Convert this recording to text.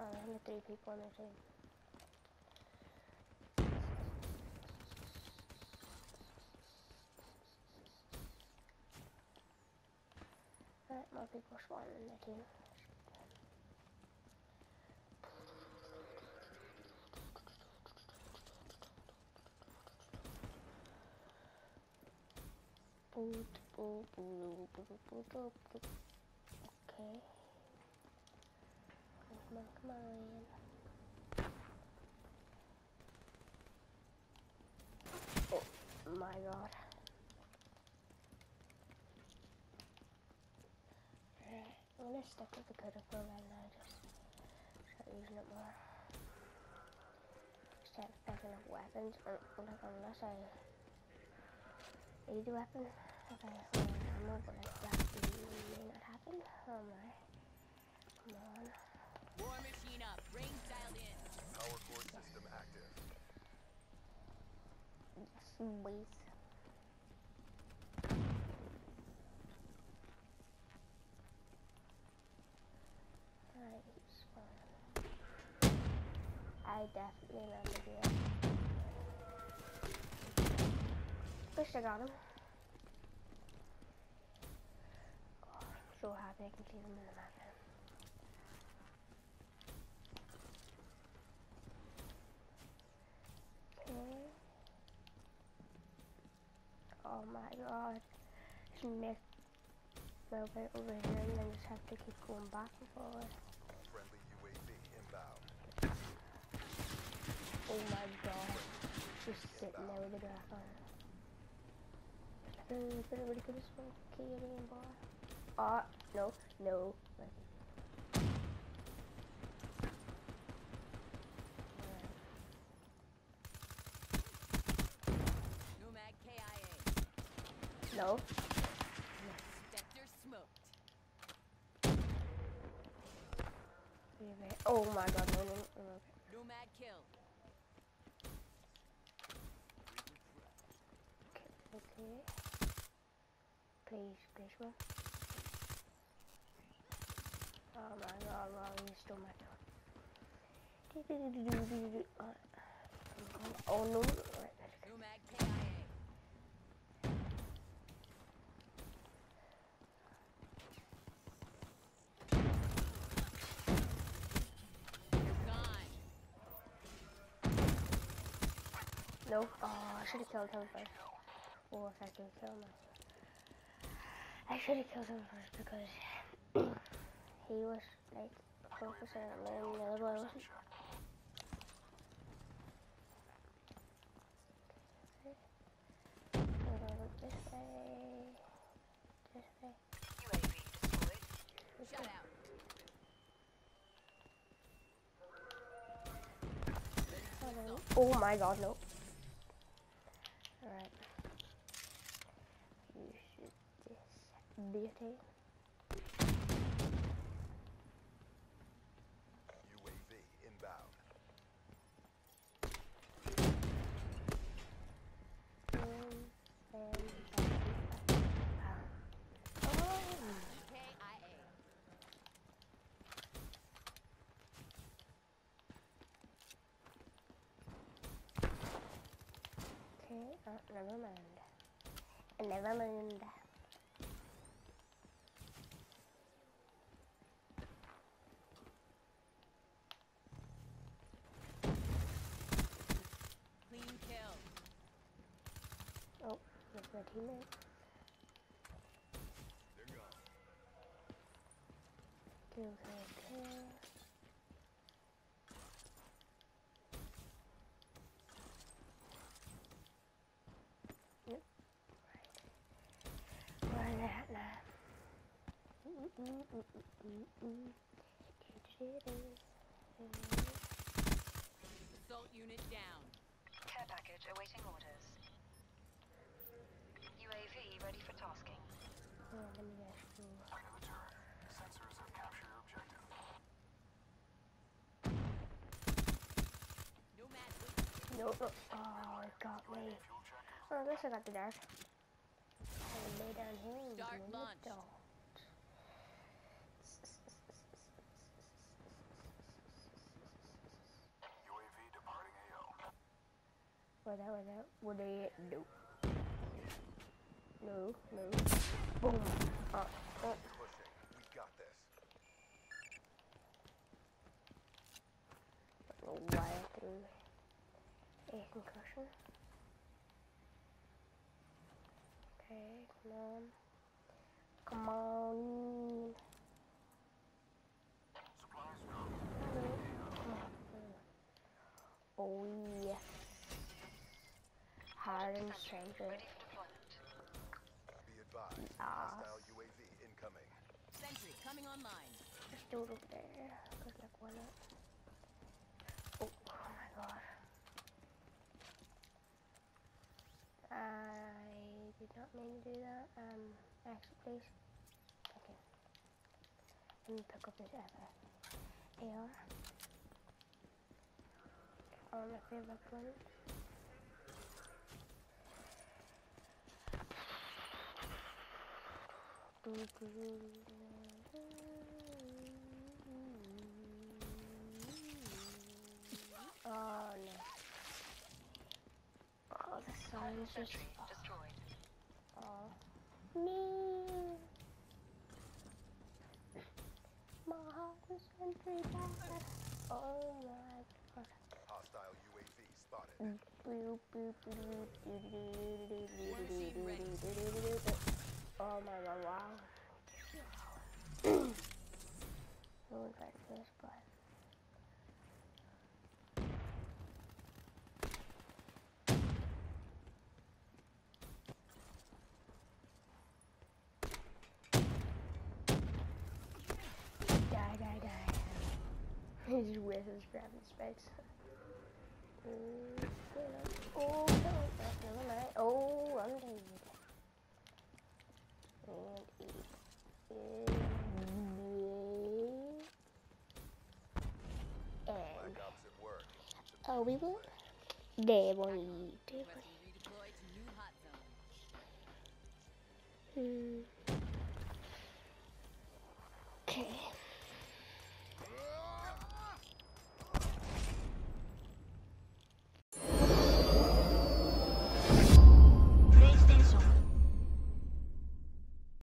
only 3 people on the team. Alright, more people spawning in the team. Okay. Come on, come on. Oh my god. Alright, I'm gonna stick with the critical right now, just start using it more. Start picking up weapons, unless I need a weapon. Okay, I'm not gonna that may not happen. Oh my. Come on. War machine up, range dialed in. Power core system active. Sweet. Alright, he's fine. I definitely love to do that. Wish I got him. God, I'm so happy I can see them in the map now. Okay. Oh my god. Just make my way over here and then just have to keep going back and forth. Friendly UAV inbound. Oh my god. Just sitting there with the graph on. Everybody could have smoked Canadian bar. No, no. Nomad KIA. No. Spectre smoked. Oh my god, no. Nomad kill. Okay. Please, bro. Oh my god, wow, you stole my kill. Oh no. Nomad KIA. No. Oh, I should have killed him first. Or if I can kill him. I should have killed him first because he was like focusing on me and the other one wasn't. This way. This way. UAV destroyed. Shut out. Oh my god, no. Alright. You shoot this beauty. UAV inbound. KIA. Okay, never mind. Never mind. Clean kill. Oh, that's my teammate. They're gone. Okay. Yep. Right. Where at now? Assault unit down. Care package awaiting orders. UAV ready for tasking. Oh, let me ask you. Target the turret. Sensors have captured your objective. Nomad Nope. Oh, it got me. Oh, I guess I got the dart. I'll lay down here and Start do launch. the dart. Where that? Where they at? No. No. Boom. Oh. Pushing. We got this. I don't know why I threw a concussion. Okay, come on. Come on. Oh yes. Hard and center. Ready for deployment. Be advised. Yes. Hostile UAV incoming. Sentry coming online. Just do it over there. Cause like why not? Oh my god. I did not mean to do that. Exit please. Okay. Let me pick up this AR. My favorite one. Oh no. Oh, the sun is just. Sentry destroyed. Oh. No. My heart is sentry bad. Oh my god. Hostile UAV spotted. Oh my god, wow. No one tried this, but die. He's with his grabbing spikes. Oh, no, never mind. Oh, I'm dead. And it is. And. Black Ops at work. Oh, we will? They won't eat. Requesting redeploy to new hot zone.